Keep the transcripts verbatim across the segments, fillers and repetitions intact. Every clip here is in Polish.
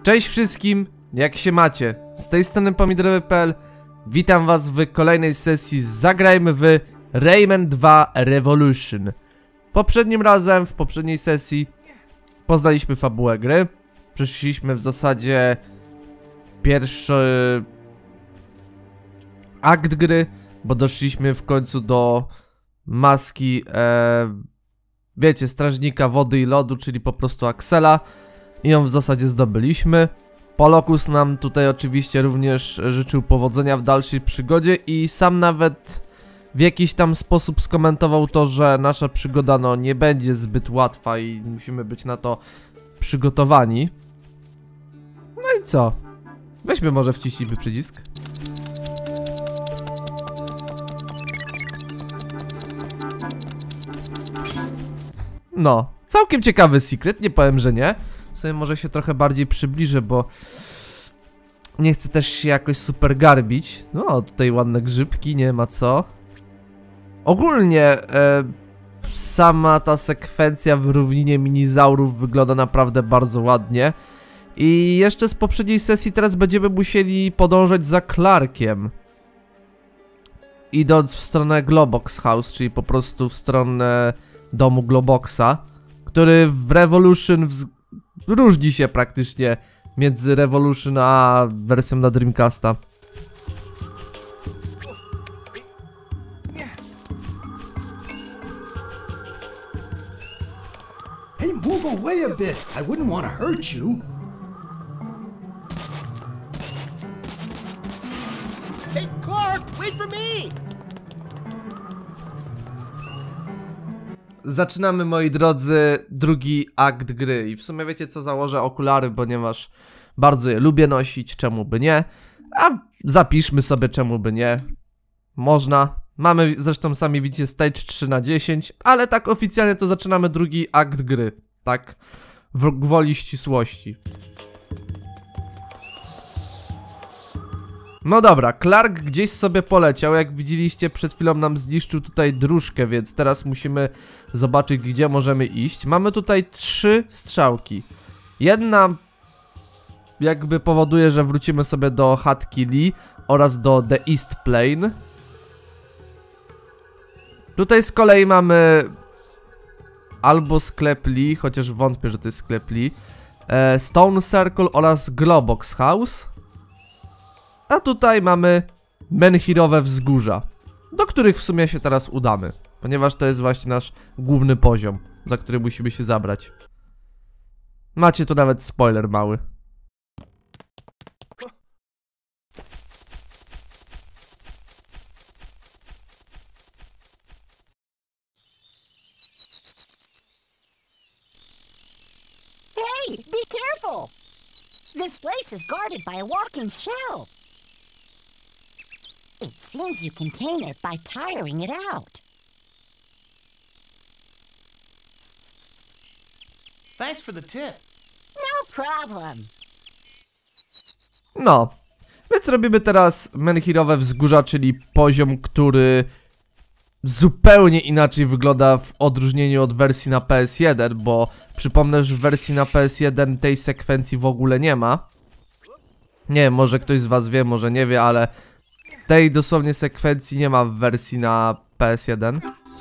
Cześć wszystkim, jak się macie? Z tej strony pomidorowy kropka p l. Witam was w kolejnej sesji Zagrajmy w Rayman dwa Revolution. Poprzednim razem, w poprzedniej sesji poznaliśmy fabułę gry. Przeszliśmy w zasadzie pierwszy akt gry, bo doszliśmy w końcu do maski, e, wiecie, strażnika wody i lodu, czyli po prostu Axela. I ją w zasadzie zdobyliśmy. Polokus nam tutaj oczywiście również życzył powodzenia w dalszej przygodzie i sam nawet w jakiś tam sposób skomentował to, że nasza przygoda no nie będzie zbyt łatwa i musimy być na to przygotowani. No i co? Weźmy może wciśnijmy przycisk. No, całkiem ciekawy secret, nie powiem, że nie. W sumie może się trochę bardziej przybliżę, bo nie chcę też się jakoś super garbić. No, tutaj ładne grzybki, nie ma co. Ogólnie e, sama ta sekwencja w równinie minizaurów wygląda naprawdę bardzo ładnie. I jeszcze z poprzedniej sesji teraz będziemy musieli podążać za Clarkiem, idąc w stronę Globox House, czyli po prostu w stronę domu Globoxa, który w Revolution w różni się praktycznie między Revolution a wersją na Dreamcasta. Hey, move away a bit. I wouldn't want to hurt you. Hey, Clark, wait for me! Zaczynamy, moi drodzy, drugi akt gry. I w sumie wiecie co, założę okulary, ponieważ bardzo je lubię nosić, czemu by nie. A zapiszmy sobie, czemu by nie. Można. Mamy zresztą, sami widzicie, stage trzy na dziesięć, ale tak oficjalnie to zaczynamy drugi akt gry. Tak, w gwoli ścisłości. No dobra, Clark gdzieś sobie poleciał, jak widzieliście przed chwilą nam zniszczył tutaj dróżkę, więc teraz musimy zobaczyć, gdzie możemy iść. Mamy tutaj trzy strzałki. Jedna jakby powoduje, że wrócimy sobie do chatki Lee oraz do The East Plain. Tutaj z kolei mamy albo sklep Lee, chociaż wątpię, że to jest sklep Lee, e, Stone Circle oraz Globox House. A tutaj mamy Menhirowe wzgórza, do których w sumie się teraz udamy, ponieważ to jest właśnie nasz główny poziom, za który musimy się zabrać. Macie tu nawet spoiler mały. Hey, be careful! This place is guarded by a walking shell. It seems you contain it by tiring it out. Thanks for the tip. No problem. No, więc robimy teraz Menhirowe wzgórza, czyli poziom, który zupełnie inaczej wygląda w odróżnieniu od wersji na P S jeden, bo przypomnę, że w wersji na P S jeden tej sekwencji w ogóle nie ma. Nie wiem, może ktoś z was wie, może nie wie, ale tej dosłownie sekwencji nie ma w wersji na P S jeden.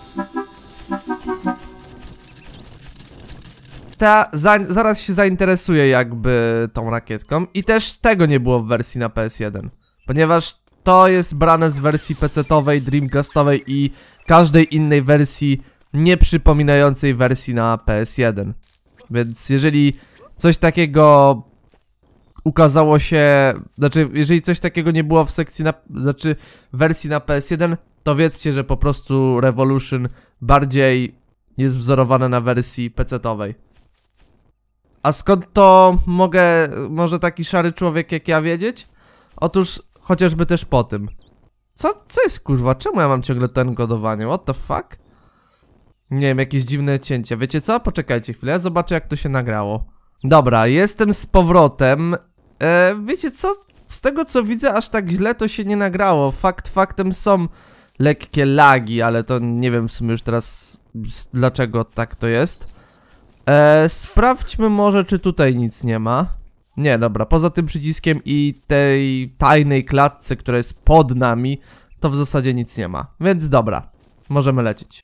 Ta, za, zaraz się zainteresuję jakby tą rakietką i też tego nie było w wersji na P S jeden, ponieważ to jest brane z wersji pecetowej, dreamcastowej i każdej innej wersji nie przypominającej wersji na P S jeden. Więc jeżeli coś takiego ukazało się, znaczy jeżeli coś takiego nie było w sekcji na, znaczy w wersji na P S jeden, to wiedzcie, że po prostu Revolution bardziej jest wzorowane na wersji pecetowej. A skąd to mogę, może taki szary człowiek jak ja wiedzieć? Otóż chociażby też po tym. Co, co jest kurwa? Czemu ja mam ciągle to enkodowanie? What the fuck? Nie wiem, jakieś dziwne cięcie. Wiecie co? Poczekajcie chwilę, ja zobaczę jak to się nagrało. Dobra, jestem z powrotem. e, Wiecie co? Z tego co widzę, aż tak źle to się nie nagrało. Fakt faktem są lekkie lagi, ale to nie wiem w sumie już teraz dlaczego tak to jest. e, Sprawdźmy może, czy tutaj nic nie ma. Nie, dobra, poza tym przyciskiem i tej tajnej klatce, która jest pod nami, to w zasadzie nic nie ma. Więc dobra, możemy lecieć.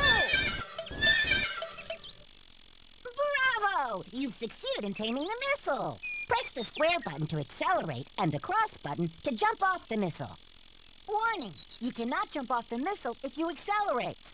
Bravo! You've succeeded in taming the missile. Press the square button to accelerate and the cross button to jump off the missile. Warning! You cannot jump off the missile if you accelerate.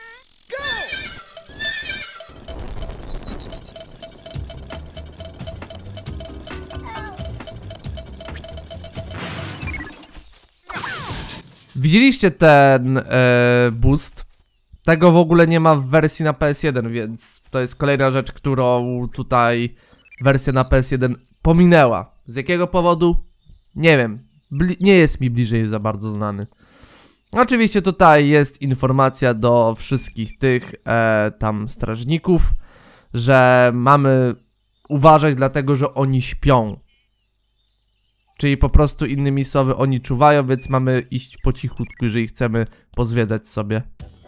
Widzieliście ten e, boost? Tego w ogóle nie ma w wersji na P S jeden, więc to jest kolejna rzecz, którą tutaj wersja na P S jeden pominęła. Z jakiego powodu? Nie wiem. Bli nie jest mi bliżej za bardzo znany. Oczywiście tutaj jest informacja do wszystkich tych e, tam strażników, że mamy uważać dlatego, że oni śpią. Czyli po prostu innymi słowy oni czuwają, więc mamy iść po cichutku, jeżeli chcemy pozwiedzać sobie.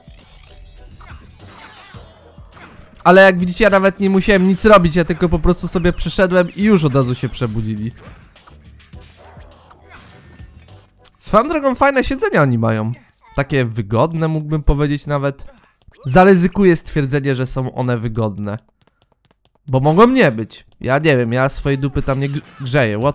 Ale jak widzicie, ja nawet nie musiałem nic robić, ja tylko po prostu sobie przyszedłem i już od razu się przebudzili. Swoją drogą fajne siedzenia oni mają. Takie wygodne, mógłbym powiedzieć nawet. Zaryzykuję stwierdzenie, że są one wygodne. Bo mogą nie być. Ja nie wiem, ja swojej dupy tam nie grzeję. What?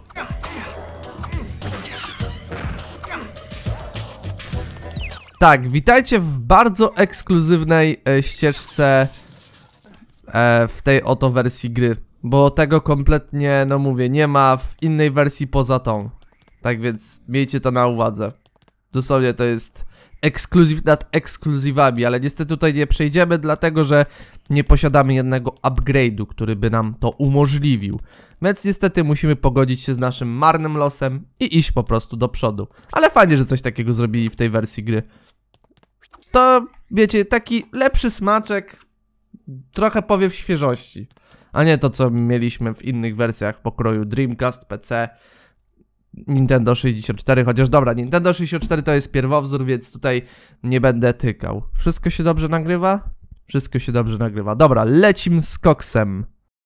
Tak, witajcie w bardzo ekskluzywnej e, ścieżce e, w tej oto wersji gry. Bo tego kompletnie, no mówię, nie ma w innej wersji poza tą. Tak więc miejcie to na uwadze. Dosłownie to jest ekskluzyw nad ekskluzywami, ale niestety tutaj nie przejdziemy, dlatego że nie posiadamy jednego upgrade'u, który by nam to umożliwił. Więc niestety musimy pogodzić się z naszym marnym losem i iść po prostu do przodu. Ale fajnie, że coś takiego zrobili w tej wersji gry. To, wiecie, taki lepszy smaczek, trochę powiew świeżości. A nie to, co mieliśmy w innych wersjach pokroju Dreamcast, P C, Nintendo sześćdziesiąt cztery, chociaż dobra, Nintendo sześćdziesiąt cztery to jest pierwowzór, więc tutaj nie będę tykał. Wszystko się dobrze nagrywa? Wszystko się dobrze nagrywa. Dobra, lecim z koksem.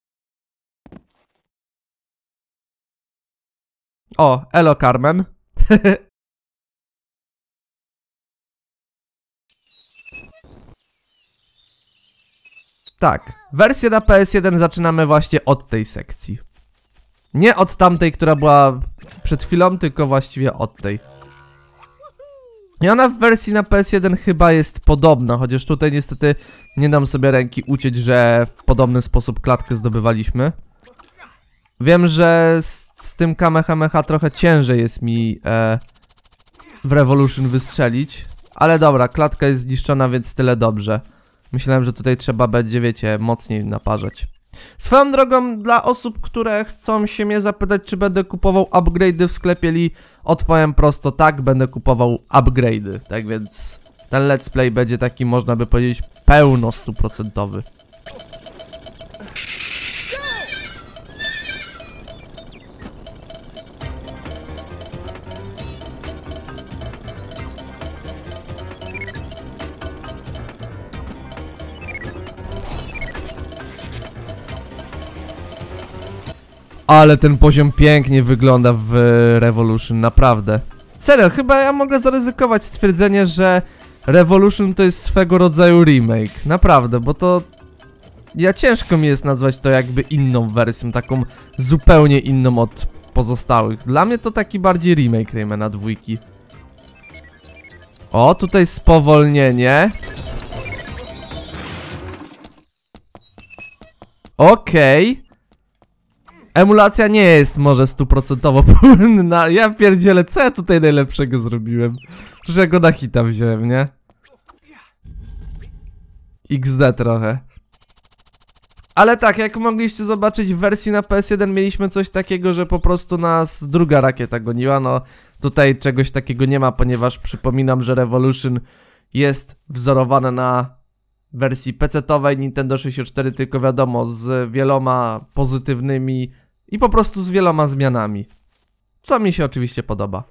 O, elo Carmen. Tak, wersję na P S jeden zaczynamy właśnie od tej sekcji. Nie od tamtej, która była przed chwilą, tylko właściwie od tej. I ona w wersji na P S jeden chyba jest podobna, chociaż tutaj niestety nie dam sobie ręki uciec, że w podobny sposób klatkę zdobywaliśmy. Wiem, że z, z tym Kamehameha trochę ciężej jest mi e, w Revolution wystrzelić. Ale dobra, klatka jest zniszczona, więc tyle dobrze. Myślałem, że tutaj trzeba będzie, wiecie, mocniej naparzać. Swoją drogą, dla osób, które chcą się mnie zapytać, czy będę kupował upgrade'y w sklepie Li, odpowiem prosto, tak, będę kupował upgrade'y. Tak więc ten let's play będzie taki, można by powiedzieć, pełno stuprocentowy. Ale ten poziom pięknie wygląda w Revolution, naprawdę. Serio, chyba ja mogę zaryzykować stwierdzenie, że Revolution to jest swego rodzaju remake. Naprawdę, bo to... Ja ciężko mi jest nazwać to jakby inną wersją, taką zupełnie inną od pozostałych. Dla mnie to taki bardziej remake Raymana dwójki. O, tutaj spowolnienie. Okej. Okay. Emulacja nie jest może stuprocentowo płynna. Ja pierdzielę, co ja tutaj najlepszego zrobiłem? Że go na hita wziąłem, nie? iks de trochę. Ale tak, jak mogliście zobaczyć, w wersji na P S jeden mieliśmy coś takiego, że po prostu nas druga rakieta goniła. No tutaj czegoś takiego nie ma, ponieważ przypominam, że Revolution jest wzorowane na wersji pecetowej Nintendo sześćdziesiąt cztery, tylko wiadomo, z wieloma pozytywnymi i po prostu z wieloma zmianami. Co mi się oczywiście podoba.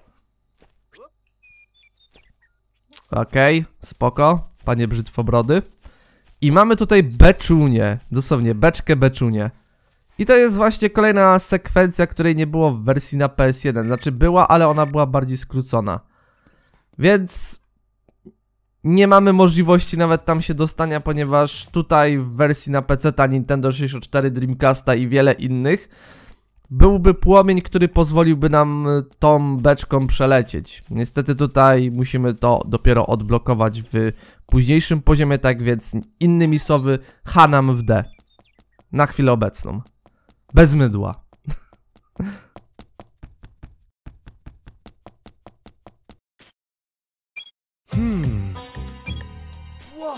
Okej, okay, spoko, panie brzytwobrody. I mamy tutaj beczunię, dosłownie beczkę beczunię. I to jest właśnie kolejna sekwencja, której nie było w wersji na P S jeden. Znaczy była, ale ona była bardziej skrócona. Więc nie mamy możliwości nawet tam się dostania, ponieważ tutaj w wersji na P C ta Nintendo sześćdziesiąt cztery, Dreamcasta i wiele innych byłby płomień, który pozwoliłby nam tą beczką przelecieć. Niestety tutaj musimy to dopiero odblokować w późniejszym poziomie, tak więc innymi słowy H nam w D. Na chwilę obecną. Bez mydła. Hmm. Whoa.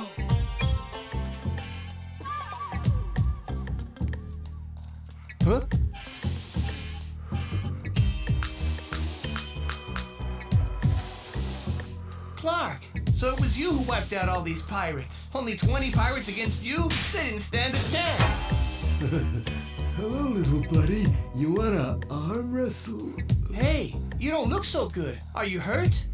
Huh? Clark, so it was you who wiped out all these pirates. Only twenty pirates against you? They didn't stand a chance. Hello, little buddy. You wanna arm wrestle? Hey, you don't look so good. Are you hurt?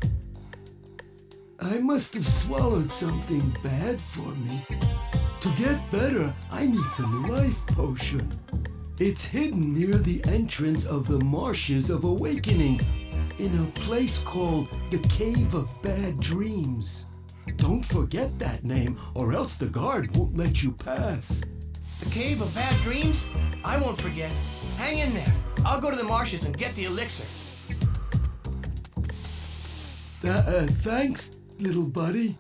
I must have swallowed something bad for me. To get better, I need some life potion. It's hidden near the entrance of the Marshes of Awakening, in a place called the Cave of Bad Dreams. Don't forget that name, or else the guard won't let you pass. The Cave of Bad Dreams? I won't forget. Hang in there. I'll go to the marshes and get the elixir. Th uh, thanks, little buddy.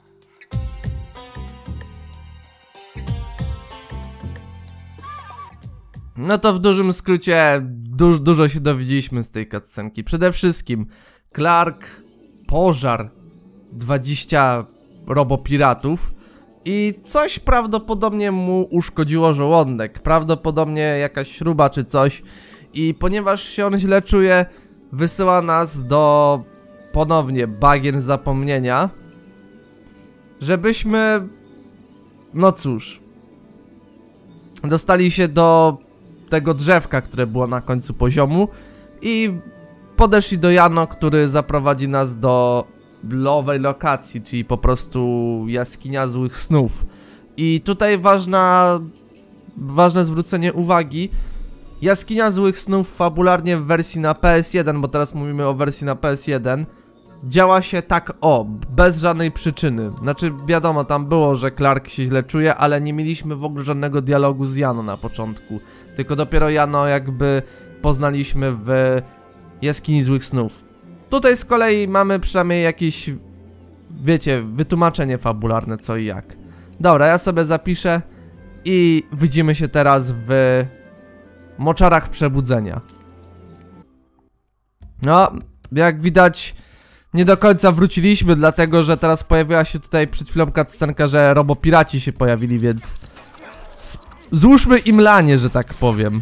No to w dużym skrócie du dużo się dowiedzieliśmy z tej cutscenki. Przede wszystkim Clark pożar dwadzieścia robopiratów i coś prawdopodobnie mu uszkodziło żołądek. Prawdopodobnie jakaś śruba czy coś. I ponieważ się on źle czuje, wysyła nas do ponownie bagien zapomnienia, żebyśmy, no cóż, dostali się do tego drzewka, które było na końcu poziomu i podeszli do Jano, który zaprowadzi nas do nowej lokacji, czyli po prostu jaskinia złych snów. I tutaj ważna, ważne zwrócenie uwagi, jaskinia złych snów fabularnie w wersji na P S jeden, bo teraz mówimy o wersji na P S jeden, działa się tak o, bez żadnej przyczyny. Znaczy wiadomo, tam było, że Clark się źle czuje, ale nie mieliśmy w ogóle żadnego dialogu z Jano na początku. Tylko dopiero Jano jakby poznaliśmy w jaskini złych snów. Tutaj z kolei mamy przynajmniej jakieś, wiecie, wytłumaczenie fabularne co i jak. Dobra, ja sobie zapiszę i widzimy się teraz w moczarach przebudzenia. No, jak widać, nie do końca wróciliśmy, dlatego że teraz pojawiła się tutaj przed chwilą cutscenka, że robopiraci się pojawili, więc złóżmy im lanie, że tak powiem.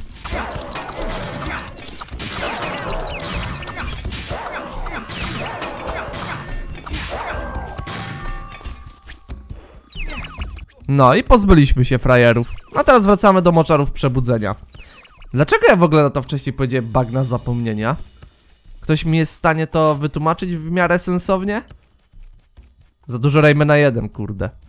No i pozbyliśmy się frajerów. A teraz wracamy do moczarów przebudzenia. Dlaczego ja w ogóle na to wcześniej powiedziałem bagna zapomnienia? Ktoś mi jest w stanie to wytłumaczyć w miarę sensownie? Za dużo Raymana jeden, kurde.